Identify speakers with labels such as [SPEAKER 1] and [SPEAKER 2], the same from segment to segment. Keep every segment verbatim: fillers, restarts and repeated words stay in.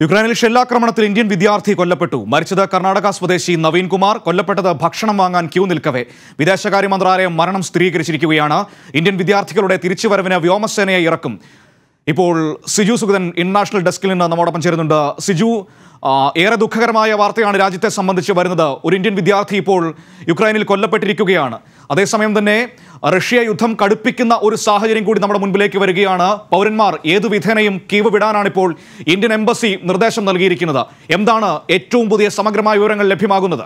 [SPEAKER 1] യുക്രൈനിൽ ഷെല്ലാക്രമണത്തിൽ ഇന്ത്യൻ വിദ്യാർത്ഥി കൊല്ലപ്പെട്ടു. മരിച്ചത് കർണാടക സ്വദേശി നവീൻ കുമാർ. കൊല്ലപ്പെട്ടത് ഭക്ഷണം വാങ്ങാൻ ക്യൂ നിൽക്കവേ. വിദേശകാര്യ മന്ത്രാലയം മരണം സ്ഥിരീകരിച്ചിരിക്കുകയാണ്. ഇന്ത്യൻ വിദ്യാർത്ഥികളുടെ തിരിച്ചുവരവിന് വ്യോമസേനയെ ഇറക്കും. ഇപ്പോൾ സിജു സുഗതൻ ഇന്റർനാഷണൽ ഡെസ്കിൽ നിന്ന് നമ്മോടൊപ്പം ചേരുന്നുണ്ട്. സിജു, ഏറെ ദുഃഖകരമായ വാർത്തയാണ് രാജ്യത്തെ സംബന്ധിച്ച് വരുന്നത്. ഒരു ഇന്ത്യൻ വിദ്യാർത്ഥി ഇപ്പോൾ യുക്രൈനിൽ കൊല്ലപ്പെട്ടിരിക്കുകയാണ്. അതേസമയം തന്നെ റഷ്യ യുദ്ധം കടുപ്പിക്കുന്ന ഒരു സാഹചര്യം കൂടി നമ്മുടെ മുൻപിലേക്ക് വരികയാണ്. പൗരന്മാർ ഏതു വിധേനയും കീവ് വിടാനാണ് ഇപ്പോൾ ഇന്ത്യൻ എംബസി നിർദ്ദേശം നൽകിയിരിക്കുന്നത്. എന്താണ് ഏറ്റവും പുതിയ സമഗ്രമായ വിവരങ്ങൾ ലഭ്യമാകുന്നത്?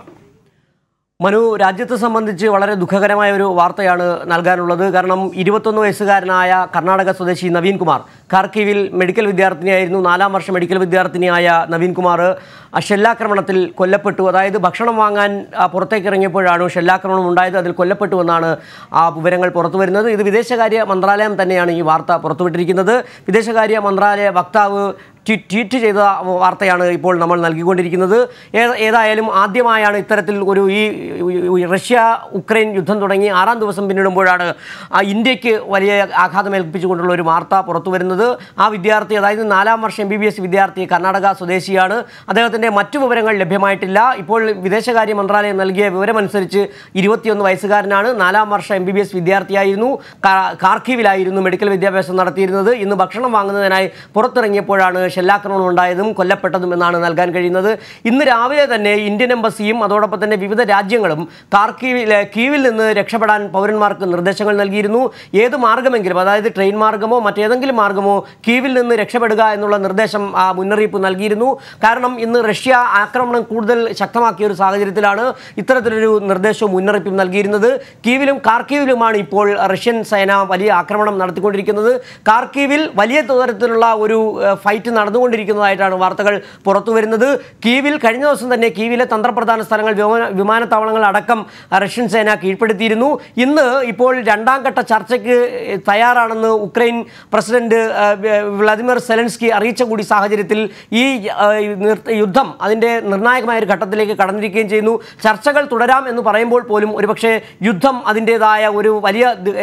[SPEAKER 2] മനു, രാജ്യത്തെ സംബന്ധിച്ച് വളരെ ദുഃഖകരമായ ഒരു വാർത്തയാണ് നൽകാനുള്ളത്. കാരണം ഇരുപത്തൊന്ന് വയസ്സുകാരനായ കർണാടക സ്വദേശി നവീൻ കുമാർ ഖാർക്കീവിൽ മെഡിക്കൽ വിദ്യാർത്ഥിനിയായിരുന്നു. നാലാം വർഷ മെഡിക്കൽ വിദ്യാർത്ഥിനിയായ നവീൻ കുമാർ ഷെല്ലാക്രമണത്തിൽ കൊല്ലപ്പെട്ടു. അതായത് ഭക്ഷണം വാങ്ങാൻ പുറത്തേക്ക് ഇറങ്ങിയപ്പോഴാണ് ഷെല്ലാക്രമണം ഉണ്ടായത്. അതിൽ കൊല്ലപ്പെട്ടു എന്നാണ് ആ വിവരങ്ങൾ പുറത്തു വരുന്നത്. ഇത് വിദേശകാര്യ മന്ത്രാലയം തന്നെയാണ് ഈ വാർത്ത പുറത്തുവിട്ടിരിക്കുന്നത്. വിദേശകാര്യ മന്ത്രാലയ വക്താവ് ട്വീറ്റ് ചെയ്ത വാർത്തയാണ് ഇപ്പോൾ നമ്മൾ നൽകിക്കൊണ്ടിരിക്കുന്നത്. ഏതായാലും ആദ്യമായാണ് ഇത്തരത്തിൽ ഒരു ഈ റഷ്യ ഉക്രൈൻ യുദ്ധം തുടങ്ങി ആറാം ദിവസം പിന്നിടുമ്പോഴാണ് ഇന്ത്യക്ക് വലിയ ആഘാതമേൽപ്പിച്ചുകൊണ്ടുള്ള ഒരു വാർത്ത പുറത്തു വരുന്നത്. ആ വിദ്യാർത്ഥി, അതായത് നാലാം വർഷം എം ബി ബി എസ് വിദ്യാർത്ഥി, കർണാടക സ്വദേശിയാണ്. അദ്ദേഹത്തിൻ്റെ മറ്റു വിവരങ്ങൾ ലഭ്യമായിട്ടില്ല. ഇപ്പോൾ വിദേശകാര്യ മന്ത്രാലയം നൽകിയ വിവരമനുസരിച്ച് ഇരുപത്തിയൊന്ന് വയസ്സുകാരനാണ്. നാലാം വർഷം എം ബി ബി എസ് വിദ്യാർത്ഥിയായിരുന്നു. ഖാർക്കീവിലായിരുന്നു മെഡിക്കൽ വിദ്യാഭ്യാസം നടത്തിയിരുന്നത്. ഇന്ന് ഭക്ഷണം വാങ്ങുന്നതിനായി പുറത്തിറങ്ങിയപ്പോഴാണ് ഷെല്ലാക്രമണം ഉണ്ടായതും കൊല്ലപ്പെട്ടതും എന്നാണ് നൽകാൻ കഴിയുന്നത്. ഇന്ന് രാവിലെ തന്നെ ഇന്ത്യൻ എംബസിയും അതോടൊപ്പം തന്നെ വിവിധ രാജ്യങ്ങളും ഖാർക്കീവിൽ കീവിൽ നിന്ന് രക്ഷപ്പെടാൻ പൗരന്മാർക്ക് നിർദ്ദേശങ്ങൾ നൽകിയിരുന്നു. ഏത് മാർഗമെങ്കിലും, അതായത് ട്രെയിൻ മാർഗമോ മറ്റേതെങ്കിലും മാർഗമോ കീവിൽ നിന്ന് രക്ഷപ്പെടുക എന്നുള്ള നിർദ്ദേശം ആ മുന്നറിയിപ്പ് നൽകിയിരുന്നു. കാരണം ഇന്ന് റഷ്യ ആക്രമണം കൂടുതൽ ശക്തമാക്കിയ ഒരു സാഹചര്യത്തിലാണ് ഇത്തരത്തിലൊരു നിർദ്ദേശവും മുന്നറിയിപ്പും നൽകിയിരുന്നത്. കീവിലും ഖാർക്കീവിലുമാണ് ഇപ്പോൾ റഷ്യൻ സേന വലിയ ആക്രമണം നടത്തിക്കൊണ്ടിരിക്കുന്നത്. ഖാർക്കീവിൽ വലിയ തരത്തിലുള്ള ഒരു ഫൈറ്റ് നടന്നുകൊണ്ടിരിക്കുന്നതായിട്ടാണ് വാർത്തകൾ പുറത്തു വരുന്നത്. കീവിൽ കഴിഞ്ഞ ദിവസം തന്നെ കീവിലെ തന്ത്രപ്രധാന സ്ഥലങ്ങൾ, വിമാനത്താവളങ്ങൾ അടക്കം റഷ്യൻ സേന കീഴ്പ്പെടുത്തിയിരുന്നു. ഇന്ന് ഇപ്പോൾ രണ്ടാം ഘട്ട ചർച്ചയ്ക്ക് തയ്യാറാണെന്ന് ഉക്രൈൻ പ്രസിഡന്റ് വ്ളാദിമിർ സെലൻസ്കി അറിയിച്ച കൂടി സാഹചര്യത്തിൽ ഈ യുദ്ധം അതിൻ്റെ നിർണായകമായ ഒരു ഘട്ടത്തിലേക്ക് കടന്നിരിക്കുകയും ചെയ്യുന്നു. ചർച്ചകൾ തുടരാം എന്ന് പറയുമ്പോൾ പോലും ഒരുപക്ഷെ യുദ്ധം അതിൻ്റെതായ ഒരു വലിയ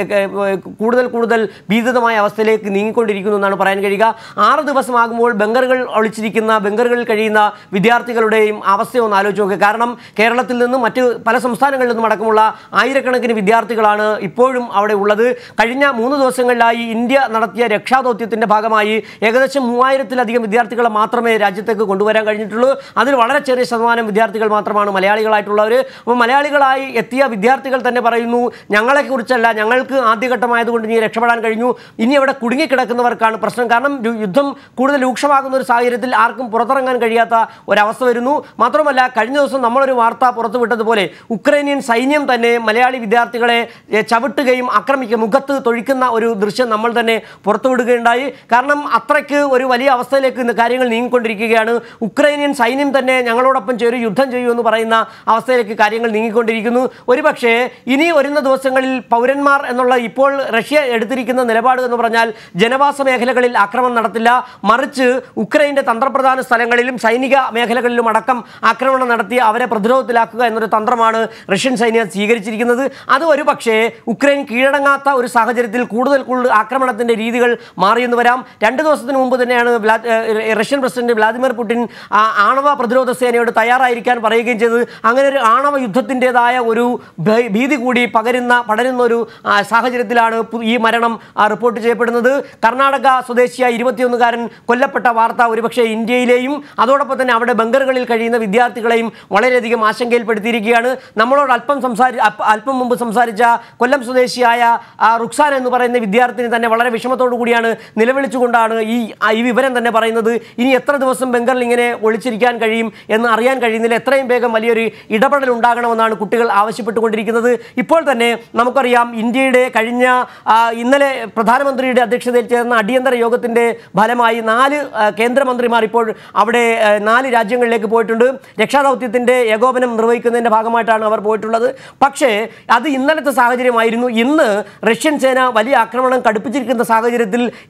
[SPEAKER 2] കൂടുതൽ കൂടുതൽ ഭീതിതമായ അവസ്ഥയിലേക്ക് നീങ്ങിക്കൊണ്ടിരിക്കുന്നു എന്നാണ് പറയാൻ കഴിയുക. ആറ് ദിവസമാകുമ്പോൾ ബങ്കറുകൾ ഒളിച്ചിരിക്കുന്ന ബങ്കറുകളിൽ കഴിയുന്ന വിദ്യാർത്ഥികളുടെയും അവസ്ഥയൊന്ന് ആലോചിച്ച് നോക്കുക. കാരണം കേരളത്തിൽ നിന്നും മറ്റ് പല സംസ്ഥാനങ്ങളിൽ നിന്നും അടക്കമുള്ള ആയിരക്കണക്കിന് വിദ്യാർത്ഥികളാണ് ഇപ്പോഴും അവിടെ ഉള്ളത്. കഴിഞ്ഞ മൂന്ന് ദിവസങ്ങളിലായി ഇന്ത്യ നടത്തിയ രക്ഷാദൗത്യത്തിൻ്റെ ഭാഗമായി ഏകദേശം മൂവായിരത്തിലധികം വിദ്യാർത്ഥികളെ മാത്രമേ രാജ്യത്തേക്ക് കൊണ്ടുവരാൻ കഴിഞ്ഞിട്ടുള്ളൂ. അതിൽ വളരെ ചെറിയ ശതമാനം വിദ്യാർത്ഥികൾ മാത്രമാണ് മലയാളികളായിട്ടുള്ളവർ. അപ്പോൾ മലയാളികളായി എത്തിയ വിദ്യാർത്ഥികൾ തന്നെ പറയുന്നു, ഞങ്ങളെക്കുറിച്ചല്ല, ഞങ്ങൾക്ക് ആദ്യഘട്ടമായതുകൊണ്ട് ഇനി രക്ഷപ്പെടാൻ കഴിഞ്ഞു, ഇനി അവിടെ കുടുങ്ങിക്കിടക്കുന്നവർക്കാണ് പ്രശ്നം. കാരണം യുദ്ധം കൂടുതൽ രൂക്ഷമാകുന്ന ഒരു സാഹചര്യത്തിൽ ആർക്കും പുറത്തിറങ്ങാൻ കഴിയാത്ത ഒരവസ്ഥ വരുന്നു. മാത്രമല്ല, കഴിഞ്ഞ ദിവസം നമ്മളൊരു വാർത്ത പുറത്തുവിട്ടതുപോലെ ഉക്രൈനിയൻ സൈന്യം തന്നെ മലയാളി വിദ്യാർത്ഥികളെ ചവിട്ടുകയും ആക്രമിക്കുക മുഖത്ത് തൊഴിക്കുന്ന ഒരു ദൃശ്യം നമ്മൾ തന്നെ പുറത്തുവിടുകയുണ്ടായി. കാരണം അത്രയ്ക്ക് ഒരു വലിയ അവസ്ഥയിലേക്ക് കാര്യങ്ങൾ നീങ്ങിക്കൊണ്ടിരിക്കുകയാണ്. ഉക്രൈനിയൻ സൈന്യം തന്നെ ഞങ്ങളോടൊപ്പം ചേരും, യുദ്ധം ചെയ്യൂ എന്ന് പറയുന്ന അവസ്ഥയിലേക്ക് കാര്യങ്ങൾ നീങ്ങിക്കൊണ്ടിരിക്കുന്നു. ഒരുപക്ഷെ ഇനി വരുന്ന ദിവസങ്ങളിൽ പൗരന്മാർ എന്നുള്ള ഇപ്പോൾ റഷ്യ എടുത്തിരിക്കുന്ന നിലപാട് എന്ന് പറഞ്ഞാൽ ജനവാസ മേഖലകളിൽ ആക്രമണം നടത്തില്ല, മറിച്ച് ഉക്രൈൻ്റെ തന്ത്രപ്രധാന സ്ഥലങ്ങളിലും സൈനിക മേഖലകളിലും അടക്കം ആക്രമണം നടത്തി അവരെ പ്രതിരോധത്തിലാക്കുക എന്നൊരു തന്ത്രമാണ് റഷ്യൻ സൈന്യം സ്വീകരിച്ചിരിക്കുന്നത്. അത് ഒരുപക്ഷേ ഉക്രൈൻ കീഴടങ്ങാത്ത ഒരു സാഹചര്യത്തിൽ കൂടുതൽ കൂടുതൽ ആക്രമണത്തിൻ്റെ രീതികൾ മാറിയെന്ന് വരാം. രണ്ട് ദിവസത്തിന് മുമ്പ് തന്നെയാണ് റഷ്യൻ പ്രസിഡന്റ് വ്ളാദിമിർ പുടിൻ ആണവ പ്രതിരോധ സേനയോട് തയ്യാറായിരിക്കാൻ പറയുകയും ചെയ്തത്. അങ്ങനെ ഒരു ആണവ യുദ്ധത്തിൻ്റെതായ ഒരു ഭീതി കൂടി പകരുന്ന പടരുന്ന ഒരു സാഹചര്യത്തിലാണ് ഈ മരണം റിപ്പോർട്ട് ചെയ്യപ്പെടുന്നത്. കർണാടക സ്വദേശിയായ ഇരുപത്തിയൊന്നുകാരൻ കൊല്ലപ്പെട്ട വാർത്ത ഒരുപക്ഷെ ഇന്ത്യയിലെയും അതോടൊപ്പം തന്നെ അവിടെ ബങ്കറുകളിൽ കഴിയുന്ന വിദ്യാർത്ഥികളെയും വളരെയധികം ആശങ്കയിൽപ്പെടുത്തിയിരിക്കുകയാണ്. നമ്മളോട് അല്പം സംസാരി അല്പം മുമ്പ് സംസാരിച്ച കൊല്ലം സ്വദേശിയായ റുക്സാൻ എന്ന് പറയുന്ന വിദ്യാർത്ഥിനി തന്നെ വളരെ വിഷമത്തോടു കൂടിയാണ് നിലവിളിച്ചുകൊണ്ടാണ് ഈ ഈ വിവരം തന്നെ പറയുന്നത്. ഇനി എത്ര ദിവസം ബങ്കറിൽ ഇങ്ങനെ ഒളിച്ചിരിക്കാൻ കഴിയും എന്ന് അറിയാൻ കഴിയുന്നില്ല. എത്രയും വേഗം വലിയൊരു ഇടപെടൽ ഉണ്ടാകണമെന്നാണ് കുട്ടികൾ ആവശ്യപ്പെട്ടുകൊണ്ടിരിക്കുന്നത്. ഇപ്പോൾ തന്നെ നമുക്കറിയാം, ഇന്ത്യയുടെ കഴിഞ്ഞ ഇന്നലെ പ്രധാനമന്ത്രിയുടെ അധ്യക്ഷതയിൽ ചേർന്ന അടിയന്തര യോഗത്തിൻ്റെ ഫലമായി നാല് കേന്ദ്രമന്ത്രിമാർ ഇപ്പോൾ അവിടെ നാല് രാജ്യങ്ങളിലേക്ക് പോയിട്ടുണ്ട്. രക്ഷാദൗത്യത്തിൻ്റെ ഏകോപനം നിർവഹിക്കുന്നതിൻ്റെ ഭാഗമായിട്ടാണ് അവർ പോയിട്ടുള്ളത്. പക്ഷേ അത് ഇന്നലത്തെ സാഹചര്യമായിരുന്നു. ഇന്ന് റഷ്യൻ സേന വലിയ ആക്രമണം കടുപ്പിച്ചിരിക്കുന്ന സാഹചര്യത്തിൽ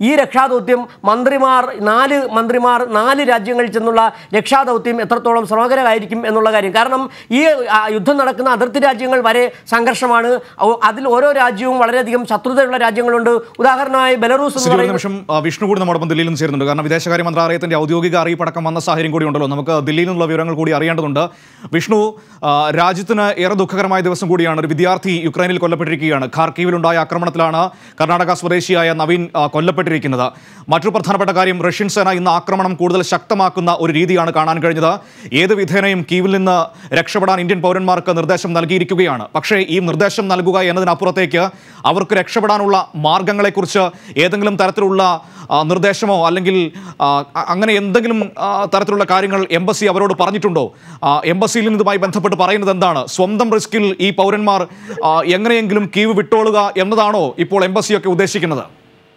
[SPEAKER 2] ഈ രക്ഷാദൗത്യം മന്ത്രിമാർ നാല് മന്ത്രിമാർ നാല് രാജ്യങ്ങളിൽ ചെന്നുള്ള രക്ഷാദൗത്യം എത്രത്തോളം ശ്രമകരമായിരിക്കും എന്നുള്ള കാര്യം. കാരണം ഈ യുദ്ധം നടക്കുന്ന അതിർത്തി രാജ്യങ്ങൾ വരെ സംഘർഷമാണ്. അതിൽ ഓരോ രാജ്യവും വളരെയധികം ശത്രുതയുള്ള രാജ്യങ്ങളുണ്ട്. ഉദാഹരണമായി ബെലറൂസ് എന്ന് പറയുന്ന
[SPEAKER 1] നിമിഷം വിഷ്ണു കൂടി നമ്മുടെ ദില്ലിയിൽ നിന്ന് ചേരുന്നുണ്ട്. കാരണം വിദേശകാര്യ മന്ത്രാലയത്തിന്റെ ഔദ്യോഗിക അറിയിപ്പടക്കം വന്ന സാഹചര്യം കൂടി ഉണ്ടല്ലോ. നമുക്ക് ദില്ലിയിൽ നിന്നുള്ള വിവരങ്ങൾ കൂടി അറിയേണ്ടതുണ്ട്. വിഷ്ണു, രാജ്യത്തിന് ഏറെ ദുഃഖകരമായ ദിവസം കൂടിയാണ്. ഒരു വിദ്യാർത്ഥി യുക്രൈനിൽ കൊല്ലപ്പെട്ടിരിക്കുകയാണ്. ഖാർക്കീവിലുണ്ടായ ആക്രമണത്തിലാണ് കർണാടക സ്വദേശിയായ നവീൻ കൊല്ലപ്പെട്ടിരിക്കുന്നത്. മറ്റൊരു പ്രധാനപ്പെട്ട കാര്യം, റഷ്യൻ സേന ഇന്ന് ആക്രമണം കൂടുതൽ ശക്തമാക്കുന്ന ഒരു രീതിയാണ് കാണാൻ കഴിഞ്ഞത്. ഏത് വിധേനയും കീവിൽ നിന്ന് രക്ഷപ്പെടാൻ ഇന്ത്യൻ പൗരന്മാർക്ക് നിർദ്ദേശം നൽകിയിരിക്കുകയാണ്. പക്ഷേ ഈ നിർദ്ദേശം നൽകുക എന്നതിനപ്പുറത്തേക്ക് അവർക്ക് രക്ഷപ്പെടാനുള്ള മാർഗങ്ങളെക്കുറിച്ച് ഏതെങ്കിലും തരത്തിലുള്ള നിർദ്ദേശമോ അല്ലെങ്കിൽ അങ്ങനെ എന്തെങ്കിലും തരത്തിലുള്ള കാര്യങ്ങൾ എംബസി അവരോട് പറഞ്ഞിട്ടുണ്ടോ? എംബസിയിൽ നിന്ന് ഇതുമായി ബന്ധപ്പെട്ട് പറയുന്നത് എന്താണ്? സ്വന്തം റിസ്കിൽ ഈ പൗരന്മാർ എങ്ങനെയെങ്കിലും കീവ് വിട്ടോളുക എന്നതാണോ ഇപ്പോൾ എംബസിയൊക്കെ ഉദ്ദേശിക്കുന്നത്?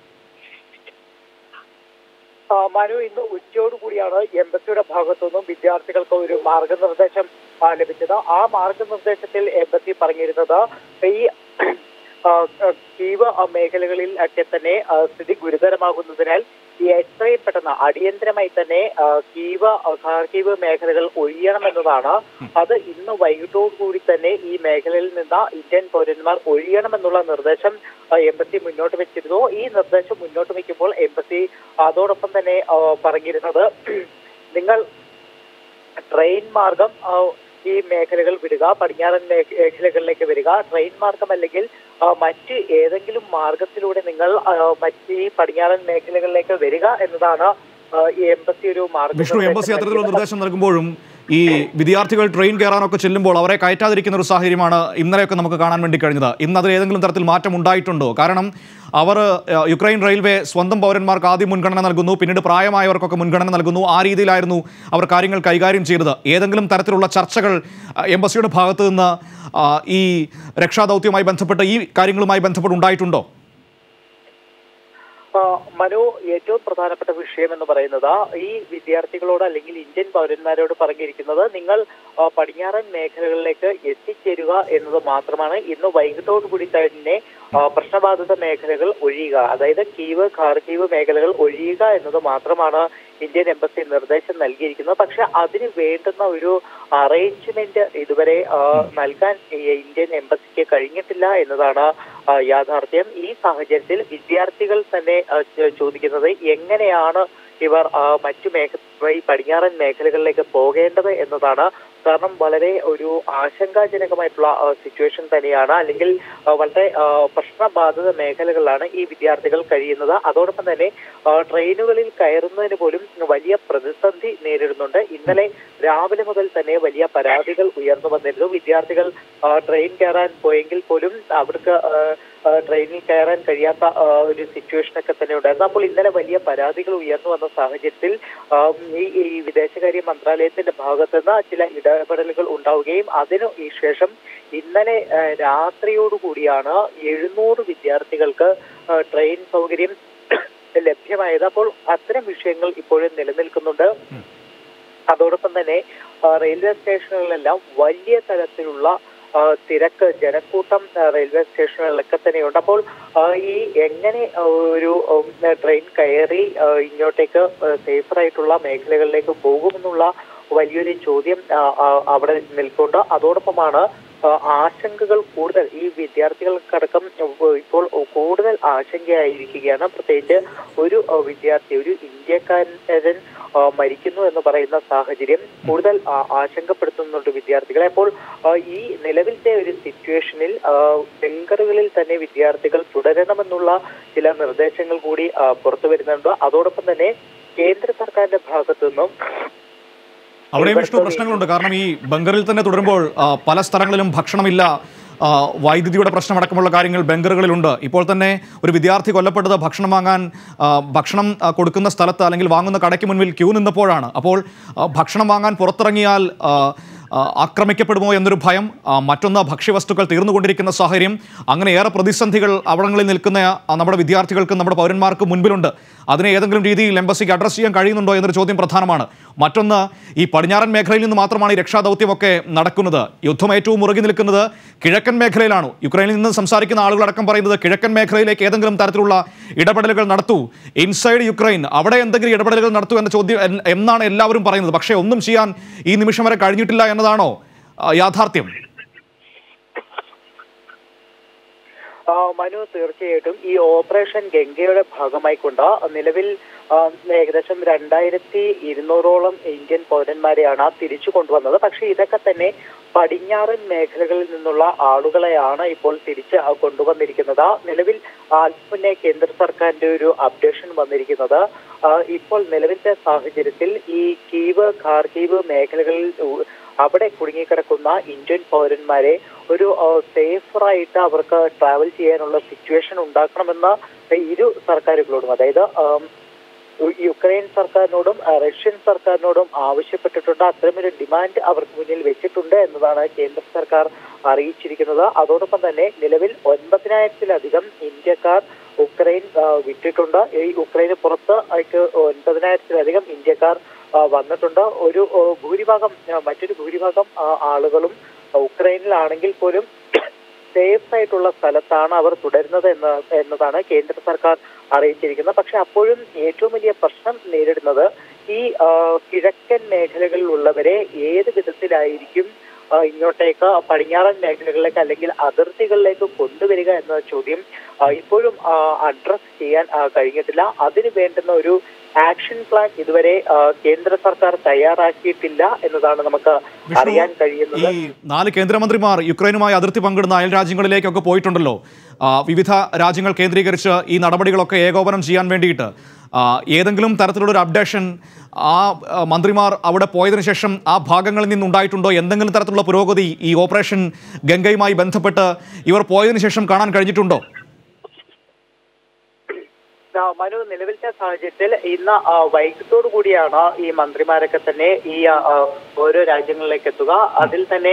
[SPEAKER 3] മനു, ഇന്ന് ഉച്ചയോടുകൂടിയാണ് എംബസിയുടെ ഭാഗത്തുനിന്നും വിദ്യാർത്ഥികൾക്ക് ഒരു മാർഗനിർദ്ദേശം ലഭിച്ചത്. ആ മാർഗനിർദ്ദേശത്തിൽ എംബസി പറഞ്ഞിരുന്നത് ഈ കീവ് മേഖലകളിൽ ഒക്കെ തന്നെ സ്ഥിതി ഗുരുതരമാകുന്നതിനാൽ ഈ എത്രയും പെട്ടെന്ന് അടിയന്തരമായി തന്നെ കീവ് ഖാർക്കീവ് മേഖലകൾ ഒഴിയണമെന്നതാണ്. അത് ഇന്ന് വൈകിട്ടോടുകൂടി തന്നെ ഈ മേഖലയിൽ നിന്ന് ഇന്ത്യൻ പൗരന്മാർ ഒഴിയണമെന്നുള്ള നിർദ്ദേശം എംബസി മുന്നോട്ട് വെച്ചിരുന്നു. ഈ നിർദ്ദേശം മുന്നോട്ട് വയ്ക്കുമ്പോൾ എംബസി അതോടൊപ്പം തന്നെ പറഞ്ഞിരുന്നത്, നിങ്ങൾ ട്രെയിൻ മാർഗം ഈ മേഖലകൾ വിടുക, പടിഞ്ഞാറൻ മേഖലകളിലേക്ക് വരിക. ട്രെയിൻ മാർഗം അല്ലെങ്കിൽ മറ്റ് ഏതെങ്കിലും മാർഗത്തിലൂടെ നിങ്ങൾ മറ്റ് ഈ പടിഞ്ഞാറൻ മേഖലകളിലേക്ക് വരിക എന്നതാണ് എംബസി ഒരു മാർഗം.
[SPEAKER 1] വിഷ്ണു, എംബസി അത്തരത്തിലുള്ള നിർദ്ദേശം നൽകുമ്പോഴും ഈ വിദ്യാർത്ഥികൾ ട്രെയിൻ കയറാനൊക്കെ ചെല്ലുമ്പോൾ അവരെ കയറ്റാതിരിക്കുന്ന ഒരു സാഹചര്യമാണ് ഇന്നലെയൊക്കെ നമുക്ക് കാണാൻ വേണ്ടി കഴിഞ്ഞത്. ഇന്ന് അതിൽ ഏതെങ്കിലും തരത്തിൽ മാറ്റം ഉണ്ടായിട്ടുണ്ടോ? കാരണം അവർ യുക്രൈൻ റെയിൽവേ സ്വന്തം പൗരന്മാർക്ക് ആദ്യം മുൻഗണന നൽകുന്നു, പിന്നീട് പ്രായമായവർക്കൊക്കെ മുൻഗണന നൽകുന്നു. ആ രീതിയിലായിരുന്നു അവർ കാര്യങ്ങൾ കൈകാര്യം ചെയ്തത്. ഏതെങ്കിലും തരത്തിലുള്ള ചർച്ചകൾ എംബസിയുടെ ഭാഗത്തു നിന്ന് ഈ രക്ഷാദൗത്യവുമായി ബന്ധപ്പെട്ട് ഈ കാര്യങ്ങളുമായി ബന്ധപ്പെട്ട് ഉണ്ടായിട്ടുണ്ടോ?
[SPEAKER 3] മനു, ഏറ്റവും പ്രധാനപ്പെട്ട വിഷയം എന്ന് പറയുന്നത് ഈ വിദ്യാർത്ഥികളോട് അല്ലെങ്കിൽ ഇന്ത്യൻ പൗരന്മാരോട് പറഞ്ഞിരിക്കുന്നത്, നിങ്ങൾ പടിഞ്ഞാറൻ മേഖലകളിലേക്ക് എത്തിച്ചേരുക എന്നത് മാത്രമാണ്. ഇന്ന് വൈകിട്ടോടുകൂടി തന്നെ പ്രശ്നബാധിത മേഖലകൾ ഒഴിയുക, അതായത് കീവ് ഖാർക്കീവ് മേഖലകൾ ഒഴിയുക എന്നത് മാത്രമാണ് ഇന്ത്യൻ എംബസി നിർദ്ദേശം നൽകിയിരിക്കുന്നത്. പക്ഷെ അതിന് വേണ്ടുന്ന ഒരു അറേഞ്ച്മെന്റ് ഇതുവരെ നൽകാൻ ഇന്ത്യൻ എംബസിക്ക് കഴിഞ്ഞിട്ടില്ല എന്നതാണ് യാഥാർത്ഥ്യം. ഈ സാഹചര്യത്തിൽ വിദ്യാർത്ഥികൾ തന്നെ ചോദിക്കുന്നത്, എങ്ങനെയാണ് ഇവർ മറ്റു മേഖല ഈ പടിഞ്ഞാറൻ മേഖലകളിലേക്ക് പോകേണ്ടത് എന്നതാണ്. കാരണം വളരെ ഒരു ആശങ്കാജനകമായിട്ടുള്ള സിറ്റുവേഷൻ തന്നെയാണ്, അല്ലെങ്കിൽ വളരെ പ്രശ്നബാധിത മേഖലകളിലാണ് ഈ വിദ്യാർത്ഥികൾ കഴിയുന്നത്. അതോടൊപ്പം തന്നെ ട്രെയിനുകളിൽ കയറുന്നതിന് പോലും വലിയ പ്രതിസന്ധി നേരിടുന്നുണ്ട്. ഇന്നലെ രാവിലെ മുതൽ തന്നെ വലിയ പരാതികൾ ഉയർന്നു വന്നിരുന്നു. വിദ്യാർത്ഥികൾ ട്രെയിൻ കയറാൻ പോയെങ്കിൽ പോലും അവർക്ക് ട്രെയിനിൽ കയറാൻ കഴിയാത്ത ഒരു സിറ്റുവേഷനൊക്കെ തന്നെ ഉണ്ടായിരുന്നു. അപ്പോൾ ഇന്നലെ വലിയ പരാതികൾ ഉയർന്നു വന്ന സാഹചര്യത്തിൽ ഈ വിദേശകാര്യ മന്ത്രാലയത്തിന്റെ ഭാഗത്തുനിന്ന് ചില ഇടപെടലുകൾ ഉണ്ടാവുകയും അതിനു ഈ ശേഷം ഇന്നലെ രാത്രിയോടുകൂടിയാണ് എഴുന്നൂറ് വിദ്യാർത്ഥികൾക്ക് ട്രെയിൻ സൗകര്യം ലഭ്യമായത്. അപ്പോൾ അത്തരം വിഷയങ്ങൾ ഇപ്പോഴും നിലനിൽക്കുന്നുണ്ട്. അതോടൊപ്പം തന്നെ റെയിൽവേ സ്റ്റേഷനുകളിലെല്ലാം വലിയ തരത്തിലുള്ള തിരക്ക്, ജനക്കൂട്ടം റെയിൽവേ സ്റ്റേഷനുകളിലൊക്കെ തന്നെയുണ്ട്. അപ്പോൾ ഈ എങ്ങനെ ഒരു ട്രെയിൻ കയറി ഇങ്ങോട്ടേക്ക് സേഫറായിട്ടുള്ള മേഖലകളിലേക്ക് പോകുമെന്നുള്ള വലിയൊരു ചോദ്യം അവിടെ നിൽക്കുന്നുണ്ട്. അതോടൊപ്പമാണ് ആശങ്കകൾ കൂടുതൽ ഈ വിദ്യാർത്ഥികൾക്കടക്കം ഇപ്പോൾ കൂടുതൽ ആശങ്കയായിരിക്കുകയാണ്. പ്രത്യേകിച്ച് ഒരു വിദ്യാർത്ഥി, ഒരു ഇന്ത്യക്കാരൻ മരിക്കുന്നു എന്ന് പറയുന്ന സാഹചര്യം കൂടുതൽ ആശങ്കപ്പെടുത്തുന്നുണ്ട് വിദ്യാർത്ഥികളെ. അപ്പോൾ ഈ നിലവിലത്തെ ഒരു സിറ്റുവേഷനിൽ ബങ്കറുകളിൽ തന്നെ വിദ്യാർത്ഥികൾ തുടരണമെന്നുള്ള ചില നിർദ്ദേശങ്ങൾ കൂടി പുറത്തു വരുന്നുണ്ട്. അതോടൊപ്പം തന്നെ കേന്ദ്ര സർക്കാരിന്റെ ഭാഗത്തു നിന്നും
[SPEAKER 1] അവിടെയും വിഷ്ണു പ്രശ്നങ്ങളുണ്ട്. കാരണം ഈ ബങ്കറിൽ തന്നെ തുടരുമ്പോൾ പല സ്ഥലങ്ങളിലും ഭക്ഷണമില്ല, വൈദ്യുതിയുടെ പ്രശ്നമടക്കമുള്ള കാര്യങ്ങൾ ബങ്കറുകളിലുണ്ട്. ഇപ്പോൾ തന്നെ ഒരു വിദ്യാർത്ഥി കൊല്ലപ്പെട്ടത് ഭക്ഷണം വാങ്ങാൻ ഭക്ഷണം കൊടുക്കുന്ന സ്ഥലത്ത് അല്ലെങ്കിൽ വാങ്ങുന്ന കടയ്ക്ക് മുൻപിൽ ക്യൂ നിന്നപ്പോഴാണ്. അപ്പോൾ ഭക്ഷണം വാങ്ങാൻ പുറത്തിറങ്ങിയാൽ ആക്രമിക്കപ്പെടുമോ എന്നൊരു ഭയം, മറ്റൊന്ന് ഭക്ഷ്യവസ്തുക്കൾ തീർന്നുകൊണ്ടിരിക്കുന്ന സാഹചര്യം, അങ്ങനെ ഏറെ പ്രതിസന്ധികൾ അവിടങ്ങളിൽ നിൽക്കുന്ന നമ്മുടെ വിദ്യാർത്ഥികൾക്കും നമ്മുടെ പൗരന്മാർക്കും മുൻപിലുണ്ട്. അതിനെ ഏതെങ്കിലും രീതിയിൽ എംബസിക്ക് അഡ്രസ് ചെയ്യാൻ കഴിയുന്നുണ്ടോ എന്നൊരു ചോദ്യം പ്രധാനമാണ്. മറ്റൊന്ന്, ഈ പടിഞ്ഞാറൻ മേഖലയിൽ നിന്ന് മാത്രമാണ് ഈ രക്ഷാദൗത്യമൊക്കെ നടക്കുന്നത്. യുദ്ധം ഏറ്റവും മുറുകി നിൽക്കുന്നത് കിഴക്കൻ മേഖലയിലാണ്. യുക്രൈനിൽ നിന്ന് സംസാരിക്കുന്ന ആളുകളടക്കം പറയുന്നത് കിഴക്കൻ മേഖലയിലേക്ക് ഏതെങ്കിലും തരത്തിലുള്ള ഇടപെടലുകൾ നടത്തൂ, ഇൻസൈഡ് യുക്രൈൻ അവിടെ എന്തെങ്കിലും ഇടപെടലുകൾ നടത്തൂ എന്ന ചോദ്യം എന്നാണ് എല്ലാവരും പറയുന്നത്. പക്ഷേ ഒന്നും ചെയ്യാൻ ഈ നിമിഷം വരെ കഴിഞ്ഞിട്ടില്ല എന്നതാണോ യാഥാർത്ഥ്യം?
[SPEAKER 3] മനു, തീർച്ചയായിട്ടും ഈ ഓപ്പറേഷൻ ഗംഗയുടെ ഭാഗമായിക്കൊണ്ട് നിലവിൽ ഏകദേശം രണ്ടായിരത്തി ഇരുന്നൂറോളം ഇന്ത്യൻ പൗരന്മാരെയാണ് തിരിച്ചു കൊണ്ടുവന്നത്. പക്ഷേ ഇതൊക്കെ തന്നെ പടിഞ്ഞാറൻ മേഖലകളിൽ നിന്നുള്ള ആളുകളെയാണ് ഇപ്പോൾ തിരിച്ച് കൊണ്ടുവന്നിരിക്കുന്നത്. നിലവിൽ ആൽപ്പുന്നെ കേന്ദ്ര സർക്കാരിന്റെ ഒരു അപ്ഡേഷൻ വന്നിരിക്കുന്നത്, ഇപ്പോൾ നിലവിലത്തെ സാഹചര്യത്തിൽ ഈ കീവ് ഖാർക്കീവ് മേഖലകളിൽ അവിടെ കുടുങ്ങിക്കിടക്കുന്ന ഇന്ത്യൻ പൗരന്മാരെ ഒരു സേഫറായിട്ട് അവർക്ക് ട്രാവൽ ചെയ്യാനുള്ള സിറ്റുവേഷൻ ഉണ്ടാക്കണമെന്ന് ഇരു സർക്കാരുകളോടും, അതായത് യുക്രൈൻ സർക്കാരിനോടും റഷ്യൻ സർക്കാരിനോടും ആവശ്യപ്പെട്ടിട്ടുണ്ട്. അത്തരമൊരു ഡിമാൻഡ് അവർക്ക് മുന്നിൽ വെച്ചിട്ടുണ്ട് എന്നതാണ് കേന്ദ്ര സർക്കാർ അറിയിച്ചിരിക്കുന്നത്. അതോടൊപ്പം തന്നെ നിലവിൽ ഒൻപതിനായിരത്തിലധികം ഇന്ത്യക്കാർ ഉക്രൈൻ വിട്ടിട്ടുണ്ട്. ഈ ഉക്രൈന് പുറത്ത് ഒൻപതിനായിരത്തിലധികം ഇന്ത്യക്കാർ വന്നിട്ടുണ്ട്. ഒരു ഭൂരിഭാഗം മറ്റൊരു ഭൂരിഭാഗം ആളുകളും ഉക്രൈനിലാണെങ്കിൽ പോലും സേഫ് ആയിട്ടുള്ള സ്ഥലത്താണ് അവർ തുടരുന്നത് എന്ന് എന്നതാണ് കേന്ദ്ര സർക്കാർ അറിയിച്ചിരിക്കുന്നത്. പക്ഷെ അപ്പോഴും ഏറ്റവും വലിയ പ്രശ്നം നേരിടുന്നത് ഈ കിഴക്കൻ മേഖലകളിലുള്ളവരെ ഏത് വിധത്തിലായിരിക്കും ഇങ്ങോട്ടേക്ക് പടിഞ്ഞാറൻ മേഖലകളിലേക്ക് അല്ലെങ്കിൽ അതിർത്തികളിലേക്ക് കൊണ്ടുവരിക എന്ന ചോദ്യം ഇപ്പോഴും അഡ്രസ് ചെയ്യാൻ കഴിഞ്ഞിട്ടില്ല. അതിന് വേണ്ടുന്ന ഒരു ആക്ഷൻ പ്ലാൻ ഇതുവരെ കേന്ദ്ര സർക്കാർ തയ്യാറാക്കിയിട്ടില്ല എന്നതാണ് നമുക്ക് അറിയാൻ കഴിയുന്നത്.
[SPEAKER 1] ഈ നാല് കേന്ദ്രമന്ത്രിമാർ യുക്രൈനുമായി അതിർത്തി പങ്കിടുന്ന അയൽ രാജ്യങ്ങളിലേക്കൊക്കെ പോയിട്ടുണ്ടല്ലോ. വിവിധ രാജ്യങ്ങൾ കേന്ദ്രീകരിച്ച് ഈ നടപടികളൊക്കെ ഏകോപനം ചെയ്യാൻ വേണ്ടിയിട്ട് ഏതെങ്കിലും തരത്തിലുള്ള ഒരു അപ്ഡേഷൻ ആ മന്ത്രിമാർ അവിടെ പോയതിനു ശേഷം ആ ഭാഗങ്ങളിൽ നിന്നുണ്ടായിട്ടുണ്ടോ? എന്തെങ്കിലും തരത്തിലുള്ള പുരോഗതി ഈ ഓപ്പറേഷൻ ഗംഗയുമായി ബന്ധപ്പെട്ട് ഇവർ പോയതിനു ശേഷം കാണാൻ കഴിഞ്ഞിട്ടുണ്ടോ?
[SPEAKER 3] മനു, നിലവിലത്തെ സാഹചര്യത്തിൽ ഇന്ന് വൈകിട്ടോടു കൂടിയാണ് ഈ മന്ത്രിമാരൊക്കെ തന്നെ ഈ ഓരോ രാജ്യങ്ങളിലേക്ക് എത്തുക. അതിൽ തന്നെ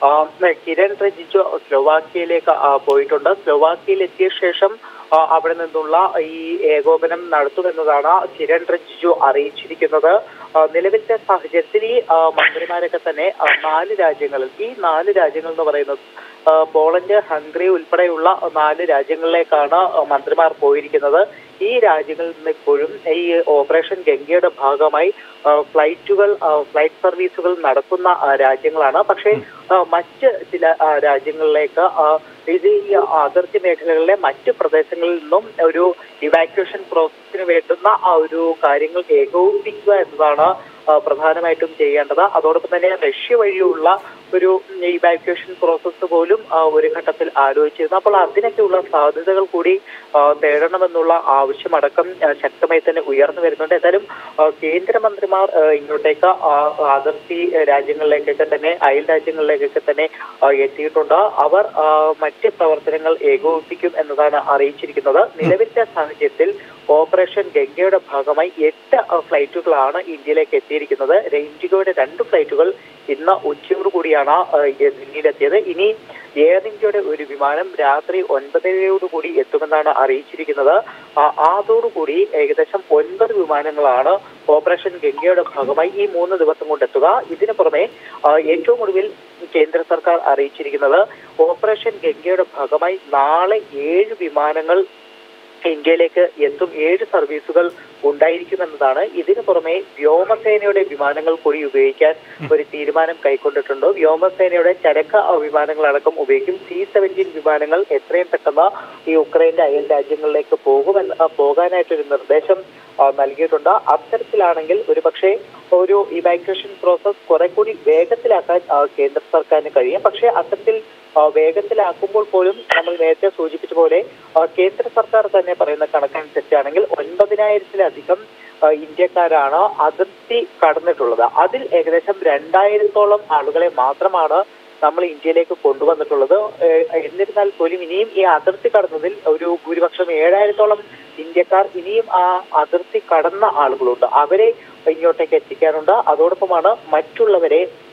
[SPEAKER 3] കിരൺ റിജിജു സ്ലോവാക്യയിലേക്ക് പോയിട്ടുണ്ട്. സ്ലോവാക്യയിൽ എത്തിയ ശേഷം അവിടെ നിന്നുള്ള ഈ ഏകോപനം നടത്തുമെന്നതാണ് കിരൺ റിജിജു അറിയിച്ചിരിക്കുന്നത്. നിലവിലത്തെ സാഹചര്യത്തിൽ ഈ മന്ത്രിമാരൊക്കെ തന്നെ നാല് രാജ്യങ്ങളിൽ ഈ നാല് രാജ്യങ്ങൾ എന്ന് പറയുന്നത് പോളണ്ട്, ഹംഗറി ഉൾപ്പെടെയുള്ള നാല് രാജ്യങ്ങളിലേക്കാണ് മന്ത്രിമാർ പോയിരിക്കുന്നത്. ഈ രാജ്യങ്ങളിൽ നിന്ന് ഇപ്പോഴും ഈ ഓപ്പറേഷൻ ഗംഗയുടെ ഭാഗമായി ഫ്ലൈറ്റുകൾ ഫ്ലൈറ്റ് സർവീസുകൾ നടത്തുന്ന രാജ്യങ്ങളാണ്. പക്ഷേ മറ്റ് ചില രാജ്യങ്ങളിലേക്ക് ഇത് ഈ അതിർത്തി മേഖലകളിലെ മറ്റ് പ്രദേശങ്ങളിൽ നിന്നും ഒരു ഇവാക്യുവേഷൻ പ്രോസസ്സിന് വേണ്ടുന്ന ആ ഒരു കാര്യങ്ങൾ ഏകോപിപ്പിക്കുക എന്നതാണ് പ്രധാനമായിട്ടും ചെയ്യേണ്ടത്. അതോടൊപ്പം തന്നെ റഷ്യ വഴിയുള്ള ഒരു ഇവാക്യുവേഷൻ പ്രോസസ്സ് പോലും ഒരു ഘട്ടത്തിൽ ആലോചിച്ചിരുന്നു. അപ്പോൾ അതിനൊക്കെയുള്ള സാധ്യതകൾ കൂടി തേടണമെന്നുള്ള ആവശ്യമടക്കം ശക്തമായി തന്നെ ഉയർന്നു വരുന്നുണ്ട്. എന്തായാലും കേന്ദ്രമന്ത്രിമാർ ഇങ്ങോട്ടേക്ക് അതിർത്തി രാജ്യങ്ങളിലേക്കൊക്കെ തന്നെ അയൽ രാജ്യങ്ങളിലേക്കൊക്കെ തന്നെ എത്തിയിട്ടുണ്ട്. അവർ മറ്റ് പ്രവർത്തനങ്ങൾ ഏകോപിപ്പിക്കും എന്നതാണ് അറിയിച്ചിരിക്കുന്നത്. നിലവിലത്തെ സാഹചര്യത്തിൽ ഓപ്പറേഷൻ ഗംഗയുടെ ഭാഗമായി എട്ട് ഫ്ലൈറ്റുകളാണ് ഇന്ത്യയിലേക്ക് എത്തിയിരിക്കുന്നത്. ഇൻഡിഗോയുടെ രണ്ട് ഫ്ലൈറ്റുകൾ ഇന്ന് ഉച്ചയോടുകൂടിയാണ് ദില്ലിയിലെത്തിയത്. ഇനി എയർ ഇന്ത്യയുടെ ഒരു വിമാനം രാത്രി ഒൻപതരയോടുകൂടി എത്തുമെന്നാണ് അറിയിച്ചിരിക്കുന്നത്. അതോടുകൂടി ഏകദേശം ഒൻപത് വിമാനങ്ങളാണ് ഓപ്പറേഷൻ ഗംഗയുടെ ഭാഗമായി ഈ മൂന്ന് ദിവസം കൊണ്ട് എത്തുക. ഇതിനു പുറമെ ഏറ്റവും ഒടുവിൽ കേന്ദ്ര സർക്കാർ അറിയിച്ചിരിക്കുന്നത് ഓപ്പറേഷൻ ഗംഗയുടെ ഭാഗമായി നാളെ ഏഴ് വിമാനങ്ങൾ ഇന്ത്യയിലേക്ക് എത്തും. ഏഴ് സർവീസുകൾ ഉണ്ടായിരിക്കുമെന്നതാണ്. ഇതിനു പുറമെ വ്യോമസേനയുടെ വിമാനങ്ങൾ കൂടി ഉപയോഗിക്കാൻ ഒരു തീരുമാനം കൈക്കൊണ്ടിട്ടുണ്ട്. വ്യോമസേനയുടെ ചരക്ക് വിമാനങ്ങളടക്കം ഉപയോഗിക്കും. സി സെവൻറ്റീൻ വിമാനങ്ങൾ എത്രയും പെട്ടെന്ന് ഈ ഉക്രൈന്റെ അയൽ രാജ്യങ്ങളിലേക്ക് പോകുമെന്ന് പോകാനായിട്ടൊരു നിർദ്ദേശം നൽകിയിട്ടുണ്ട്. അത്തരത്തിലാണെങ്കിൽ ഒരുപക്ഷെ ഒരു ഇവാക്യുവേഷൻ പ്രോസസ് കുറെ കൂടി വേഗത്തിലാക്കാൻ കേന്ദ്ര സർക്കാരിന് കഴിയും. പക്ഷേ അത്തരത്തിൽ വേഗത്തിലാക്കുമ്പോൾ പോലും നമ്മൾ നേരത്തെ സൂചിപ്പിച്ച പോലെ കേന്ദ്ര സർക്കാർ തന്നെ പറയുന്ന കണക്കനുസരിച്ചാണെങ്കിൽ ഒൻപതിനായിരത്തിലധികം ഇന്ത്യക്കാരാണ് അതിർത്തി കടന്നിട്ടുള്ളത്. അതിൽ ഏകദേശം രണ്ടായിരത്തോളം ആളുകളെ മാത്രമാണ് നമ്മൾ ഇന്ത്യയിലേക്ക് കൊണ്ടുവന്നിട്ടുള്ളത്. എന്നിരുന്നാൽ പോലും ഇനിയും ഈ അതിർത്തി കടന്നതിൽ ഒരു ഭൂരിപക്ഷം ഏഴായിരത്തോളം ഇന്ത്യക്കാർ ഇനിയും ആ അതിർത്തി കടന്ന ആളുകളുണ്ട്. അവരെ ഇങ്ങോട്ടേക്ക് എത്തിക്കാനുണ്ട്. അതോടൊപ്പമാണ് മറ്റുള്ളവരെ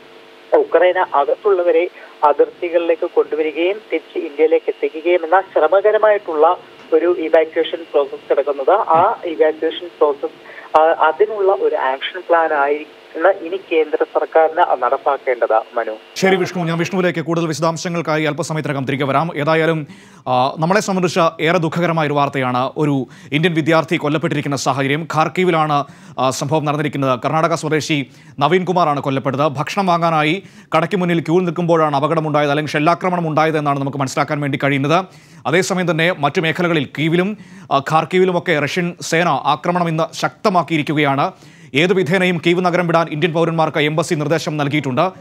[SPEAKER 3] ഉക്രൈന് അകത്തുള്ളവരെ അതിർത്തികളിലേക്ക് കൊണ്ടുവരികയും തിരിച്ച് ഇന്ത്യയിലേക്ക് എത്തിക്കുകയും എന്ന ശ്രമകരമായിട്ടുള്ള ഒരു ഇവാക്യുവേഷൻ പ്രോസസ് കിടക്കുന്നത്. ആ ഇവാക്യുവേഷൻ പ്രോസസ് അതിനുള്ള ഒരു ആക്ഷൻ പ്ലാൻ ആയിരിക്കും ഇനി കേന്ദ്ര സർക്കാരിന് നടപ്പാക്കേണ്ടത്. മനു,
[SPEAKER 1] ശരി വിഷ്ണു, ഞാൻ വിഷ്ണുവിലേക്ക് കൂടുതൽ വിശദാംശങ്ങൾക്കായി അല്പസമയത്തിനകം തിരികെ വരാം. ഏതായാലും നമ്മളെ സംബന്ധിച്ച ഏറെ ദുഃഖകരമായ ഒരു വാർത്തയാണ്. ഒരു ഇന്ത്യൻ വിദ്യാർത്ഥി കൊല്ലപ്പെട്ടിരിക്കുന്ന സാഹചര്യം. ഖാർക്കീവിലാണ് സംഭവം നടന്നിരിക്കുന്നത്. കർണാടക സ്വദേശി നവീൻ കുമാറാണ് കൊല്ലപ്പെട്ടത്. ഭക്ഷണം വാങ്ങാനായി കടയ്ക്ക് മുന്നിൽ ക്യൂ നിൽക്കുമ്പോഴാണ് അപകടമുണ്ടായത്, അല്ലെങ്കിൽ ഷെല്ലാക്രമണം ഉണ്ടായത് എന്നാണ് നമുക്ക് മനസ്സിലാക്കാൻ വേണ്ടി കഴിയുന്നത്. അതേസമയം തന്നെ മറ്റു മേഖലകളിൽ കീവിലും ഖാർക്കീവിലുമൊക്കെ റഷ്യൻ സേന ആക്രമണം ഇന്ന് ശക്തമാക്കിയിരിക്കുകയാണ്. ഏതു വിധേനയും കീവ് നഗരം വിടാൻ ഇന്ത്യൻ പൗരന്മാർക്ക് എംബസി നിർദ്ദേശം നൽകിയിട്ടുണ്ട്.